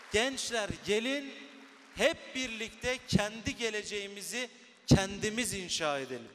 Gençler gelin hep birlikte kendi geleceğimizi kendimiz inşa edelim.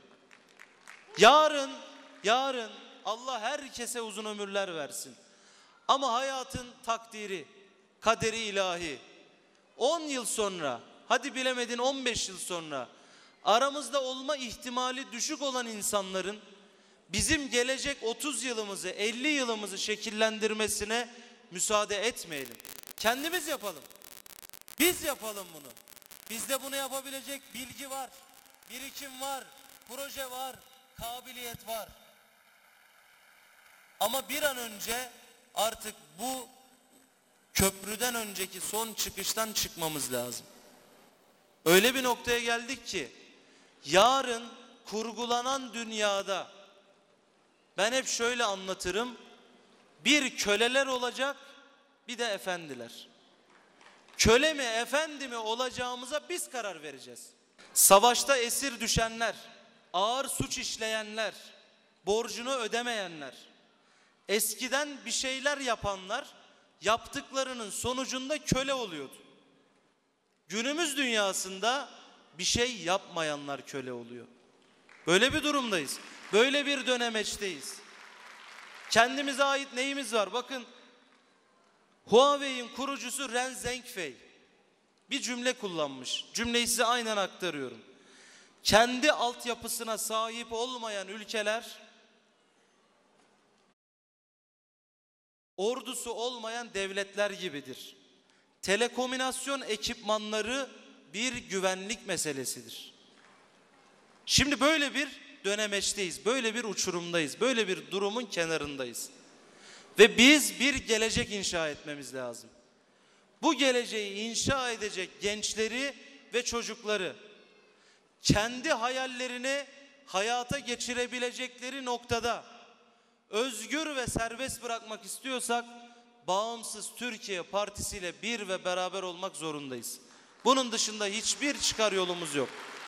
Yarın Allah herkese uzun ömürler versin. Ama hayatın takdiri, kaderi ilahi. 10 yıl sonra, hadi bilemedin 15 yıl sonra aramızda olma ihtimali düşük olan insanların bizim gelecek 30 yılımızı, 50 yılımızı şekillendirmesine müsaade etmeyelim. Kendimiz yapalım. Biz yapalım bunu. Bizde bunu yapabilecek bilgi var, birikim var, proje var, kabiliyet var. Ama bir an önce artık bu köprüden önceki son çıkıştan çıkmamız lazım. Öyle bir noktaya geldik ki yarın kurgulanan dünyada ben hep şöyle anlatırım. Bir köleler olacak, bir de efendiler. Köle mi, efendi mi olacağımıza biz karar vereceğiz. Savaşta esir düşenler, ağır suç işleyenler, borcunu ödemeyenler, eskiden bir şeyler yapanlar yaptıklarının sonucunda köle oluyordu. Günümüz dünyasında bir şey yapmayanlar köle oluyor. Böyle bir durumdayız. Böyle bir dönemeçteyiz. Kendimize ait neyimiz var? Bakın Huawei'in kurucusu Ren Zhengfei bir cümle kullanmış. Cümleyi size aynen aktarıyorum. Kendi altyapısına sahip olmayan ülkeler ordusu olmayan devletler gibidir. Telekomünikasyon ekipmanları bir güvenlik meselesidir. Şimdi böyle bir dönemeçteyiz, böyle bir uçurumdayız, böyle bir durumun kenarındayız. Ve biz bir gelecek inşa etmemiz lazım. Bu geleceği inşa edecek gençleri ve çocukları kendi hayallerini hayata geçirebilecekleri noktada özgür ve serbest bırakmak istiyorsak Bağımsız Türkiye Partisi ile bir ve beraber olmak zorundayız. Bunun dışında hiçbir çıkar yolumuz yok.